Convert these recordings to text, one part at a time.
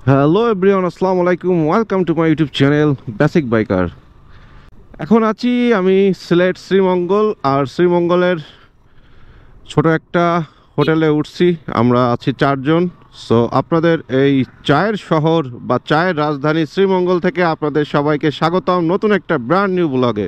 Hello everyone, আসসালামু আলাইকুম। Welcome to my YouTube channel basic biker. এখন আছি আমি সিলেট শ্রীমঙ্গল, আর শ্রীমঙ্গলের ছোট একটা হোটেলে উঠছি। আমরা আছি চারজন। সো আপনাদের এই চায়ের শহর বা চায়ের রাজধানী শ্রীমঙ্গল থেকে আপনাদের সবাইকে স্বাগতম নতুন একটা ব্র্যান্ড নিউ ব্লগে।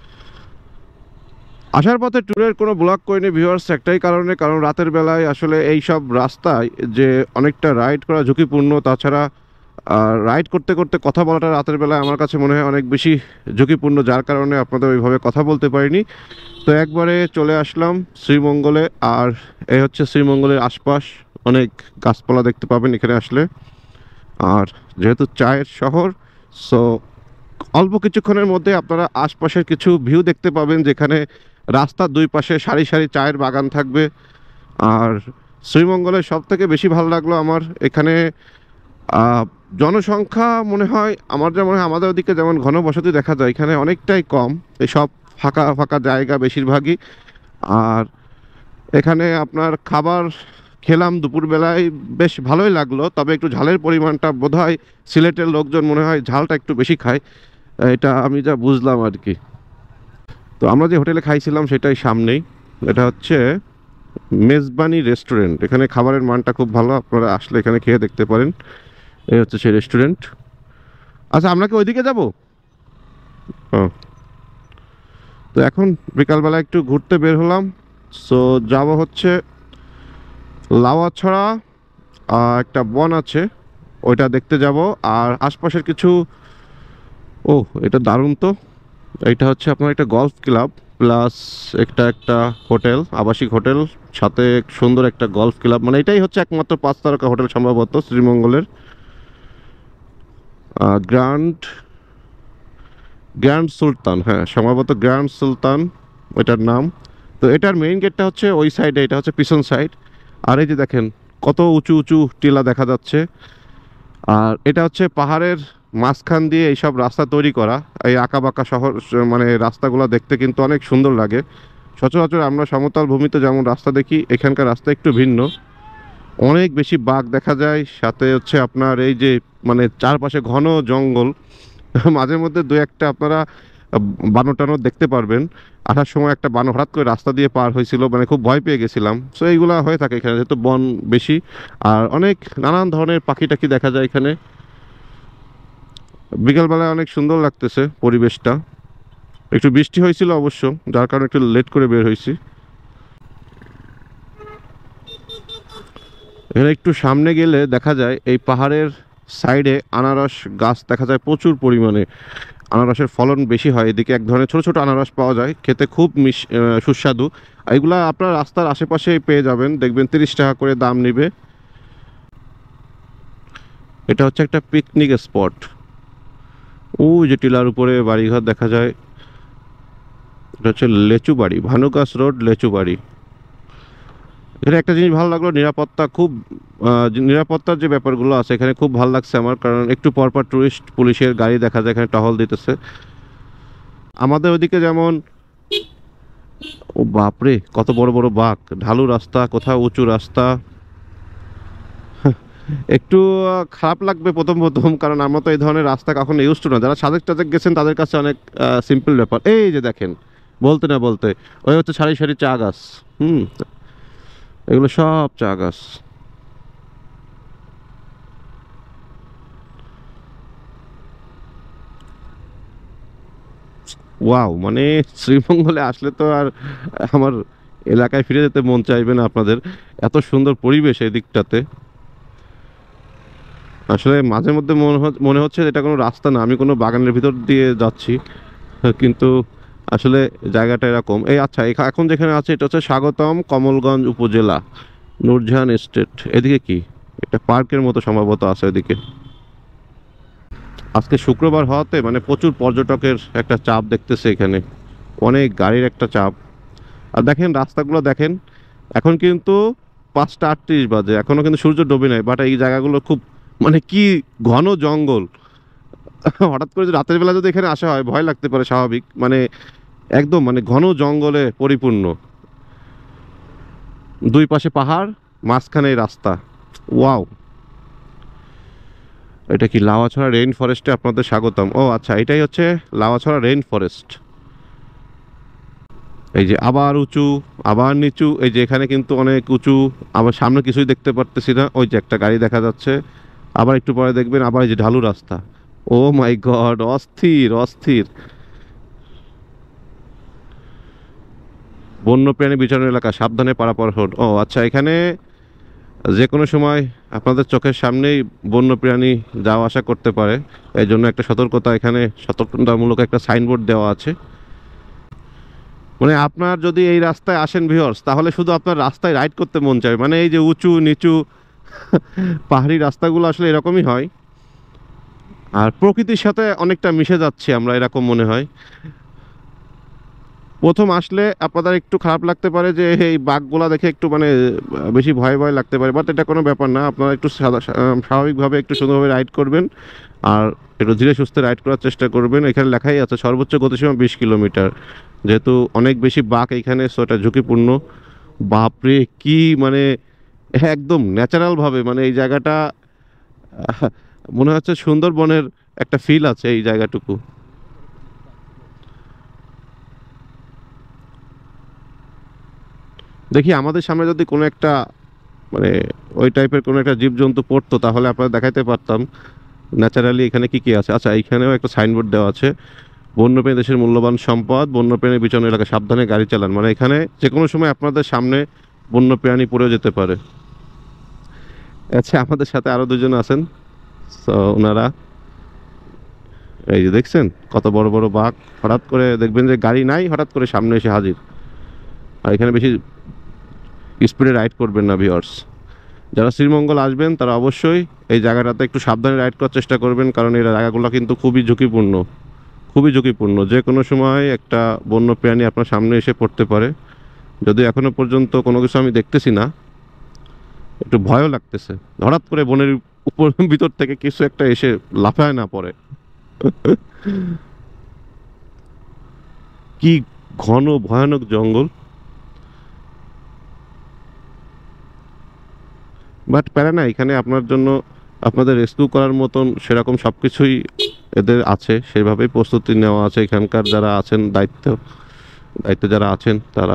আসার পথে ট্যুরের কোনো ব্লগ করিনি ভিউয়ার্স, একটাই কারণ রাতের বেলায় আসলে এই সব রাস্তায় যে অনেকটা রাইড করা ঝুঁকিপূর্ণ। তাছাড়া রাইড করতে করতে কথা বলাটা রাতের বেলায় আমার কাছে মনে হয় অনেক বেশি ঝুঁকিপূর্ণ, যার কারণে আপনাদের ওইভাবে কথা বলতে পারিনি। তো একবারে চলে আসলাম শ্রীমঙ্গলে। আর এই হচ্ছে শ্রীমঙ্গলের আশপাশ, অনেক গাছপালা দেখতে পাবেন এখানে আসলে। আর যেহেতু চায়ের শহর, সো অল্প কিছুক্ষণের মধ্যে আপনারা আশপাশের কিছু ভিউ দেখতে পাবেন, যেখানে রাস্তার দুই পাশে সারি সারি চায়ের বাগান থাকবে। আর শ্রীমঙ্গলের সব থেকে বেশি ভালো লাগলো আমার এখানে জনসংখ্যা মনে হয় আমাদের ওদিকে যেমন ঘনবসতি দেখা যায়, এখানে অনেকটাই কম। এসব ফাঁকা ফাঁকা জায়গা বেশিরভাগই। আর এখানে আপনার খাবার খেলাম দুপুরবেলায়, বেশ ভালোই লাগলো, তবে একটু ঝালের পরিমাণটা বোধহয় সিলেটের লোকজন মনে হয় ঝালটা একটু বেশি খায়, এটা আমি যা বুঝলাম আর কি। তো আমরা যে হোটেলে খাইছিলাম সেটাই সামনেই, এটা হচ্ছে মেজবানি রেস্টুরেন্ট। এখানে খাবারের মানটা খুব ভালো, আপনারা আসলে এখানে খেয়ে দেখতে পারেন। এই হচ্ছে সেই রেস্টুরেন্ট। আচ্ছা, আমরা কি ওইদিকে যাবো? ও, তো এখন বিকালবেলা একটু ঘুরতে বের হলাম। সো যাব হচ্ছে লাওয়াছড়া, একটা বন আছে, ওইটা দেখতে যাব। আর আশপাশের কিছু, ও এটা দারুণ তো। এইটা হচ্ছে আপনার একটা গলফ ক্লাব প্লাস একটা হোটেল, আবাসিক হোটেল, সাথে সুন্দর একটা গলফ ক্লাব। মানে এটাই হচ্ছে একমাত্র 5 তারকা হোটেল সম্ভবত শ্রীমঙ্গলের। গ্র্যান্ড গ্র্যান্ড সুলতান, হ্যাঁ সম্ভবত গ্র্যান্ড সুলতান ওইটার নাম। তো এটার মেইন গেটটা হচ্ছে ওই সাইডে, এটা হচ্ছে পিছন সাইড। আর এই যে দেখেন কত উঁচু উঁচু টিলা দেখা যাচ্ছে। আর এটা হচ্ছে পাহাড়ের মাঝখান দিয়ে এইসব রাস্তা তৈরি করা। এই আঁকাবাঁকা শহর, মানে রাস্তাগুলো দেখতে কিন্তু অনেক সুন্দর লাগে। সচরাচর আমরা সমতল ভূমিতে যেমন রাস্তা দেখি, এখানকার রাস্তা একটু ভিন্ন। অনেক বেশি বাঘ দেখা যায়, সাথে হচ্ছে আপনার এই যে মানে চারপাশে ঘন জঙ্গল। মাঝে মধ্যে দু একটা আপনারা বানর টানর দেখতে পারবেন। আসার সময় একটা বানর হঠাৎ করে রাস্তা দিয়ে পার হয়েছিল, মানে খুব ভয় পেয়ে গেছিলাম। সো এইগুলা হয়ে থাকে এখানে, যেহেতু বন বেশি। আর অনেক নানান ধরনের পাখি টাখি দেখা যায় এখানে। বিকালবেলায় অনেক সুন্দর লাগতেছে পরিবেশটা। একটু বৃষ্টি হয়েছিল অবশ্য, যার কারণে একটু লেট করে বের হয়েছি। এখানে একটু সামনে গেলে দেখা যায় এই পাহাড়ের সাইডে আনারস গাছ দেখা যায় প্রচুর পরিমাণে। আনারসের ফলন বেশি হয় এদিকে। এক ধরনের ছোট ছোট আনারস পাওয়া যায়, খেতে খুব সুস্বাদু। এগুলা আপনার রাস্তার আশেপাশেই পেয়ে যাবেন, দেখবেন 30 টাকা করে দাম নিবে। এটা হচ্ছে একটা পিকনিক স্পট। ওই যে টিলার উপরে বাড়িঘর দেখা যায়, এটা হচ্ছে লেচু বাড়ি, ভানুগাছ রোড লেচু বাড়ি। এখানে একটা জিনিস ভালো লাগলো, নিরাপত্তা খুব, নিরাপত্তার যে ব্যাপারগুলো আছে এখানে খুব ভালো লাগছে আমার, কারণ একটু পরপর টুরিস্ট পুলিশের গাড়ি দেখা যায় এখানে টহল দিতেছে। আমাদের ওইদিকে যেমন, ও বাপরে কত বড় বড় বাঘ, ঢালু রাস্তা, কোথাও উঁচু রাস্তা। একটু খারাপ লাগবে প্রথম প্রথম, কারণ আমরা তো এই ধরনের রাস্তা কখনো ইউজ টু না। যারা সাজেক টাজেক গেছেন তাদের কাছে অনেক সিম্পল ব্যাপার। এই যে দেখেন, বলতে না বলতে ওই হচ্ছে সারি সারি চা গাছ। হুম, এগুলো সব চা গাছ। ওয়াও, মানে শ্রীমঙ্গলে আসলে তো আর আমার এলাকায় ফিরে যেতে মন চাইবে না আপনাদের, এত সুন্দর পরিবেশ এই দিকটাতে। আসলে মাঝে মধ্যে মনে হচ্ছে এটা কোনো রাস্তা না, আমি কোনো বাগানের ভিতর দিয়ে যাচ্ছি। কিন্তু আসলে জায়গাটা এরকম। এই আচ্ছা, এখন যেখানে আছে এটা হচ্ছে স্বাগতম কমলগঞ্জ উপজেলা, নূরজাহান এস্টেট। এদিকে কি, এটা পার্কের মতো সম্ভবত আছে এদিকে। আজকে শুক্রবার হওয়াতে মানে প্রচুর পর্যটকের একটা চাপ দেখতেছে এখানে, অনেক গাড়ির একটা চাপ। আর দেখেন রাস্তাগুলো দেখেন, এখন কিন্তু 5টা 38 বাজে, এখনো কিন্তু সূর্য ডোবে নাই, বাট এই জায়গাগুলো খুব মানে কি ঘন জঙ্গল। হঠাৎ করে যদি রাতের বেলা যদি এখানে আসা হয় ভয় লাগতে পারে, স্বাভাবিক। মানে একদম মানে ঘন জঙ্গলে পরিপূর্ণ, দুই পাশে পাহাড়, মাঝখানে এই রাস্তা। ওয়াও। এটা কি লাওয়াছড়া রেইন ফরেস্টে আপনাদের স্বাগতম। ও আচ্ছা, এটাই হচ্ছে লাওয়াছড়া রেইন ফরেস্ট। এই যে আবার উঁচু, আবার নিচু, এই যে এখানে কিন্তু অনেক উঁচু, আবার সামনে কিছুই দেখতে পারতেছি না। ওই যে একটা গাড়ি দেখা যাচ্ছে, আবার একটু পরে দেখবেন আবার এই যে ঢালু রাস্তা। ও মাই গড, অস্থির অস্থির। বন্যপ্রাণী বিচরণ এলাকা, সাবধানে পারাপার হন। ও আচ্ছা, এখানে যে কোনো সময় আপনাদের চোখের সামনেই বন্যপ্রাণী যাওয়া আসা করতে পারে, এই জন্য একটা সতর্কতা, এখানে সতর্কতামূলক একটা সাইনবোর্ড দেওয়া আছে। মানে আপনার যদি এই রাস্তায় আসেন ভিউয়ার্স, তাহলে শুধু আপনার রাস্তায় রাইড করতে মন চায়। মানে এই যে উঁচু নিচু পাহাড়ি রাস্তাগুলো আসলে এরকমই হয়, আর প্রকৃতির সাথে অনেকটা মিশে যাচ্ছি আমরা, এরকম মনে হয়। প্রথম আসলে আপনাদের একটু খারাপ লাগতে পারে যে এই বাঘগুলা দেখে একটু মানে বেশি ভয় ভয় লাগতে পারে, বাট এটা কোনো ব্যাপার না। আপনারা একটু স্বাভাবিকভাবে একটু সুন্দরভাবে রাইড করবেন, আর একটু ধীরে সুস্থে রাইড করার চেষ্টা করবেন। এখানে লেখাই আছে সর্বোচ্চ গতিসীমা 20 কিলোমিটার। যেহেতু অনেক বেশি বাঘ এখানে, সো এটা ঝুঁকিপূর্ণ। বাপরে কি মানে একদম ন্যাচারালভাবে, মানে এই জায়গাটা আহ, মনে হচ্ছে সুন্দরবনের একটা ফিল আছে এই জায়গাটুকু। দেখি আমাদের সামনে যদি কোনো একটা মানে ওই টাইপের কোনো একটা জীবজন্তু পড়তো, তাহলে আপনারা দেখাইতে পারতাম ন্যাচারালি এখানে কি কি আছে। আচ্ছা, এইখানেও একটা সাইনবোর্ড দেওয়া আছে, বন্যপ্রাণী দেশের মূল্যবান সম্পদ, বন্যপ্রাণী বিচরণ এলাকা, সাবধানে গাড়ি চালান। মানে এখানে যে কোনো সময় আপনাদের সামনে বন্যপ্রাণী পড়েও যেতে পারে। আচ্ছা, আমাদের সাথে আরো দুজন আছেন, তো ওনারা এই যে দেখছেন কত বড় বড় বাঘ। হঠাৎ করে দেখবেন যে গাড়ি নাই, হঠাৎ করে সামনে এসে হাজির। আর এখানে বেশি স্পিডে রাইড করবেন না ভিউয়ার্স। যারা শ্রীমঙ্গল আসবেন তারা অবশ্যই এই জায়গাটাতে একটু সাবধানে রাইড করার চেষ্টা করবেন, কারণ এই জায়গাগুলো কিন্তু খুবই ঝুঁকিপূর্ণ, খুবই ঝুঁকিপূর্ণ। যে কোনো সময় একটা বন্য প্রাণী আপনার সামনে এসে পড়তে পারে। যদি এখনো পর্যন্ত কোনো কিছু আমি দেখতেছি না, একটু ভয়ও লাগতেছে, হঠাৎ করে বনের উপর ভিতর থেকে কিছু একটা এসে লাফায় না পড়ে। কি ঘন ভয়ানক জঙ্গল। বাট প্যারা না, এখানে আপনার জন্য আপনাদের রেস্কিউ করার মতন সেরকম সব কিছুই এদের আছে, সেভাবেই প্রস্তুতি নেওয়া আছে এখানকার যারা আছেন দায়িত্বে যারা আছেন তারা।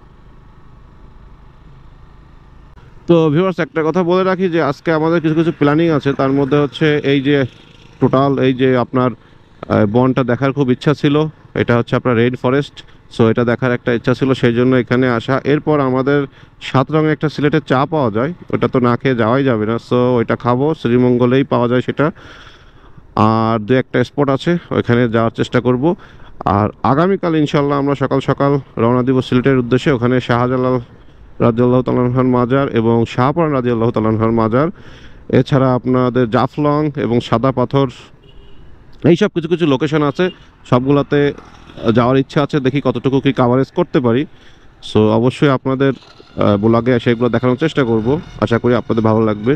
তো ভিউয়ার্স, একটা কথা বলে রাখি যে আজকে আমাদের কিছু কিছু প্ল্যানিং আছে। তার মধ্যে হচ্ছে এই যে টোটাল এই যে আপনার বনটা দেখার খুব ইচ্ছা ছিল। এটা হচ্ছে আপনার রেইন ফরেস্ট, সো এটা দেখার একটা ইচ্ছা ছিল, সেই জন্য এখানে আসা। এরপর আমাদের 7 রঙের একটা সিলেটের চা পাওয়া যায়, ওটা তো না খেয়ে যাওয়াই যাবে না, সো ওইটা খাবো, শ্রীমঙ্গলেই পাওয়া যায় সেটা। আর দু একটা স্পট আছে, ওইখানে যাওয়ার চেষ্টা করব। আর আগামীকাল ইনশাল্লাহ আমরা সকাল সকাল রওনা দিব সিলেটের উদ্দেশ্যে। ওখানে শাহজালাল রাদিয়াল্লাহু তাআলা আনহুর মাজার এবং শাহপরান রাদিয়াল্লাহু তাআলা আনহুর মাজার, এছাড়া আপনাদের জাফলং এবং সাদা পাথর, এইসব কিছু কিছু লোকেশন আছে, সবগুলোতে যাওয়ার ইচ্ছা আছে। দেখি কতটুকু কি কাভারেজ করতে পারি। সো অবশ্যই আপনাদের ব্লগে সেগুলো দেখানোর চেষ্টা করব, আশা করি আপনাদের ভালো লাগবে।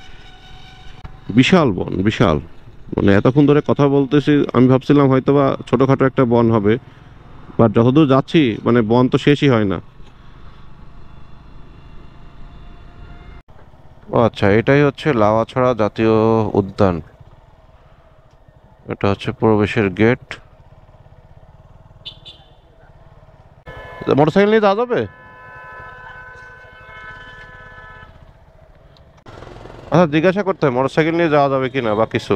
বিশাল বন, বিশাল। মানে এতক্ষণ ধরে কথা বলতেছি, আমি ভাবছিলাম হয়তোবা ছোটোখাটো একটা বন হবে, বাট যতদূর যাচ্ছি মানে বন তো শেষই হয় না। ও আচ্ছা, এটাই হচ্ছে লাওয়াছড়া জাতীয় উদ্যান। এটা হচ্ছে প্রবেশের গেট। মোটরসাইকেল নিয়ে যাওয়া যাবে? আচ্ছা, জিজ্ঞাসা করতে হয় মোটরসাইকেল নিয়ে যাওয়া যাবে কিনা বা কিছু।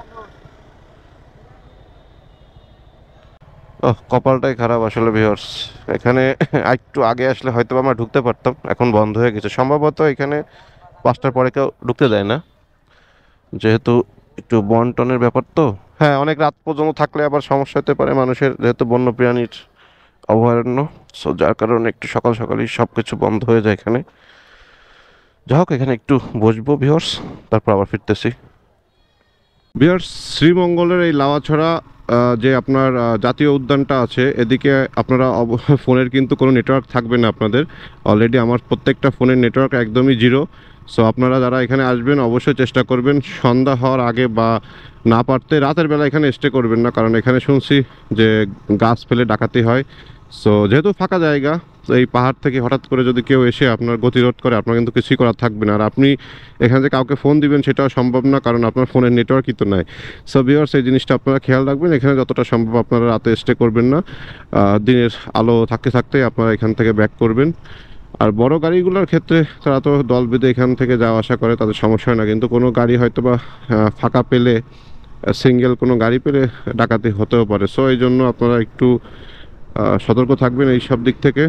ওহ, কপালটাই খারাপ আসলে ভিউয়ার্স। এখানে একটু আগে আসলে হয়তো আমরা ঢুকতে পারতাম, এখন বন্ধ হয়ে গেছে সম্ভবত। এখানে 5টার পরে কেউ ঢুকতে দেয় না, যেহেতু একটু বন টনের ব্যাপার তো। হ্যাঁ, অনেক রাত পর্যন্ত থাকলে আবার সমস্যা হতে পারে মানুষের, যেহেতু বন্য প্রাণীর অভয়ারণ্য। সো যার কারণে একটু সকাল সকালই সব কিছু বন্ধ হয়ে যায় এখানে। যা হোক, এখানে একটু বসবো ভিউয়ার্স, তারপর আবার ফিরতেছি। ভিউয়ার্স, শ্রীমঙ্গলের এই লাওয়াছড়া যে আপনার জাতীয় উদ্যানটা আছে, এদিকে আপনারা ফোনের কিন্তু কোনো নেটওয়ার্ক থাকবে না আপনাদের। অলরেডি আমার প্রত্যেকটা ফোনের নেটওয়ার্ক একদমই জিরো। সো আপনারা যারা এখানে আসবেন অবশ্যই চেষ্টা করবেন সন্ধ্যা হওয়ার আগে, বা না পারতে রাতের বেলা এখানে স্টে করবেন না, কারণ এখানে শুনছি যে গাছ ফেলে ডাকাতি হয়, সো যেহেতু ফাঁকা জায়গা, তো এই পাহাড় থেকে হঠাৎ করে যদি কেউ এসে আপনার গতিরোধ করে, আপনার কিন্তু কিছুই করার থাকবে না। আর আপনি এখান থেকে কাউকে ফোন দিবেন সেটাও সম্ভব না, কারণ আপনার ফোনের নেটওয়ার্কই তো নাই। সো ভিউয়ার্স, এই জিনিসটা আপনারা খেয়াল রাখবেন। এখানে যতটা সম্ভব আপনারা রাতে স্টে করবেন না, দিনের আলো থাকতে থাকতেই আপনারা এখান থেকে ব্যাক করবেন। আর বড় গাড়িগুলোর ক্ষেত্রে তারা তো দল বেঁধে এখান থেকে যাওয়া আসা করে, তাদের সমস্যা হয় না। কিন্তু কোনো গাড়ি হয়তো বা ফাঁকা পেলে, সিঙ্গেল কোনো গাড়ি পেলে ডাকাতি হতেও পারে। সো এই জন্য আপনারা একটু সতর্ক থাকবেন এই সব দিক থেকে।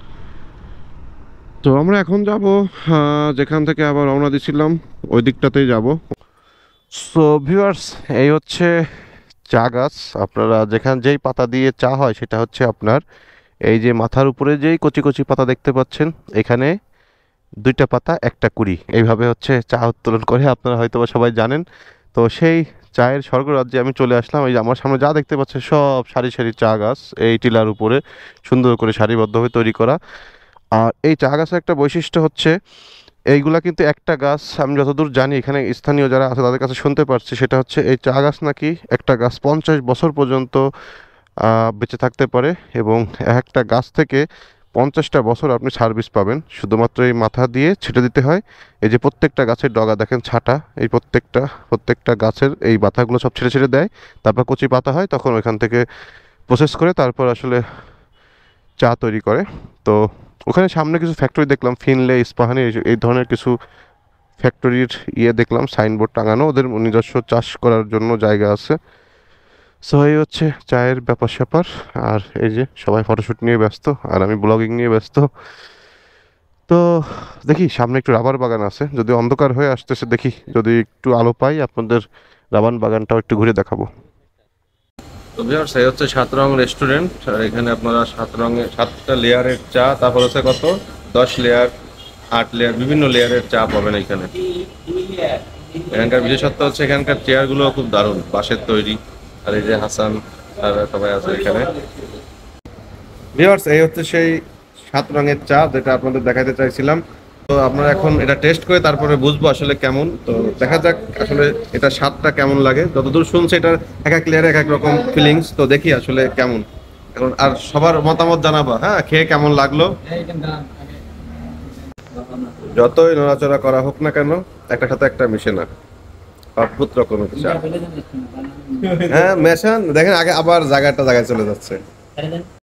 তো আমরা এখন যাব যেখান থেকে আবার রওনা দিছিলাম ওই দিকটাতেই যাব। সো ভিউয়ার্স, এই হচ্ছে চা গাছ। আপনারা যেই পাতা দিয়ে চা হয় সেটা হচ্ছে আপনার এই যে মাথার উপরে যেই কচি কচি পাতা দেখতে পাচ্ছেন, এখানে দুইটা পাতা একটা কুড়ি, এইভাবে হচ্ছে চা উত্তোলন করে, আপনারা হয়তো বা সবাই জানেন। তো সেই চায়ের স্বর্গরাজ্যে আমি চলে আসলাম। এই যে আমার সামনে যা দেখতে পাচ্ছেন সব সারি সারি চা গাছ, এই টিলার উপরে সুন্দর করে সারিবদ্ধভাবে তৈরি করা। আর এই চা গাছের একটা বৈশিষ্ট্য হচ্ছে, এইগুলা কিন্তু একটা গাছ, আমি যতদূর জানি এখানে স্থানীয় যারা আছে তাদের কাছে শুনতে পারছি, সেটা হচ্ছে এই চা গাছ নাকি একটা গাছ 50 বছর পর্যন্ত বেঁচে থাকতে পারে, এবং একটা গাছ থেকে 50টা বছর আপনি সার্ভিস পাবেন। শুধুমাত্র এই মাথা দিয়ে ছেটে দিতে হয়। এই যে প্রত্যেকটা গাছের ডগা দেখেন ছাটা, এই প্রত্যেকটা গাছের এই পাতাগুলো সব ছেড়ে ছেড়ে দেয়, তারপর কচি পাতা হয়, তখন ওইখান থেকে প্রসেস করে তারপর আসলে চা তৈরি করে। তো ওখানে সামনে কিছু ফ্যাক্টরি দেখলাম, ফিনলে, ইস্পাহানি, এই ধরনের কিছু ফ্যাক্টরির দেখলাম, সাইনবোর্ড টাঙানো, ওদের নিজস্ব চাষ করার জন্য জায়গা আছে। সো এই হচ্ছে চায়ের ব্যাপার স্যাপার। আর এই যে সবাই ফটোশ্যুট নিয়ে ব্যস্ত, আর আমি ব্লগিং নিয়ে ব্যস্ত। তো দেখি সামনে একটু রাবার বাগান আছে, যদি অন্ধকার হয়ে আসতেছে, দেখি যদি একটু আলো পাই আপনাদের রাবার বাগানটাও একটু ঘুরে দেখাবো। তো ভিউয়ার্স, এই হচ্ছে 7 রং রেস্টুরেন্ট। আর এখানে আপনারা 7টা লেয়ারের চা, তারপর হচ্ছে কত 10 লেয়ার, 8 লেয়ার, বিভিন্ন লেয়ারের চা পাবেন এখানে। এখানকার বিশেষত্ব হচ্ছে এখানকার চেয়ারগুলো খুব দারুণ, বাঁশের তৈরি। আর এই যে হাসান আর সবাই আছে এখানে। ভিউয়ার্স, এই হচ্ছে সেই 7 রঙের চা যেটা আপনাদের দেখাতে চাইছিলাম। তো আপনারা এখন এটা টেস্ট করে তারপরে বুঝবো আসলে কেমন। তো দেখা যাক আসলে এটা স্বাদটা কেমন লাগে। যতদূর শুনছি এটার এক এক লেয়ারে এক এক রকম ফিলিংস, তো দেখি আসলে কেমন। এখন আর সবার মতামত জানাবা, হ্যাঁ, খেয়ে কেমন লাগলো। যতই নড়াচড়া করা হোক না কেন, একটা সাথে একটা মিশে না, অদ্ভুত রকমের চা। হ্যাঁ মেশান, দেখেন আগে আবার জায়গায় চলে যাচ্ছে।